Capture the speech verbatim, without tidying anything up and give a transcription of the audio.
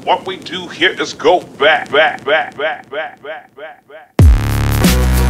What we do here is go back, back, back, back, back, back, back, back.